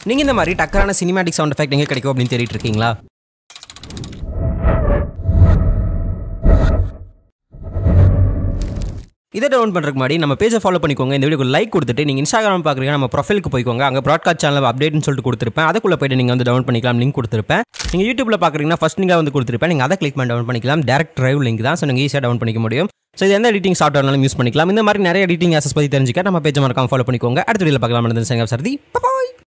நீங்கள் இந்த மாதிரி டக்கரான சினிமேட்டிக் சவுண்ட் எஃபெக்ட் எங்கே கிடைக்கும் அப்படின்னு தேடிட்டு இருக்கீங்களா? இதை டவுன் பண்ணுறதுக்கு முன்னாடி நம்ம பேஜை ஃபாலோ பண்ணிக்கோங்க. இந்த வீடியோக்கு லைக் கொடுத்துட்டு நீங்கள் இன்ஸ்டாகிராம் பார்க்குறீங்க, நம்ம ப்ரொஃபைலுக்கு போய்க்கோங்க. அங்கே ப்ராட்காஸ்ட் சேனல் அப்டேட்னு சொல்லிட்டு கொடுத்துருப்பேன். அதுக்குள்ளே போய்ட்டு நீங்கள் வந்து டவுன் பண்ணிக்கலாம். லிங்க் கொடுத்துருப்பேன். நீங்கள் யூடியூப்பில் பார்க்குறீங்கன்னா ஃபஸ்ட் நீங்கள் வந்து கொடுத்துருப்பேன். நீங்கள் அதை கிளிக் பண்ணி டவுன் பண்ணிக்கலாம். டேரக்ட் டிரைவ் லிங்க் தான். ஸோ நீங்கள் ஈஸியாக டவுன் பண்ணிக்க முடியும். ஸோ இது எந்த எடிட்டிங் சாஃப்ட்வேர்னாலும் யூஸ் பண்ணிக்கலாம். இந்த மாதிரி நிறைய எடிட்டிங் ஆசஸ் பற்றி தெரிஞ்சுக்க நம்ம பேஜை மறக்காம ஃபாலோ பண்ணிக்கோங்க. அடுத்த வீடியோவில் பார்க்கலாம். சரி, பாய்.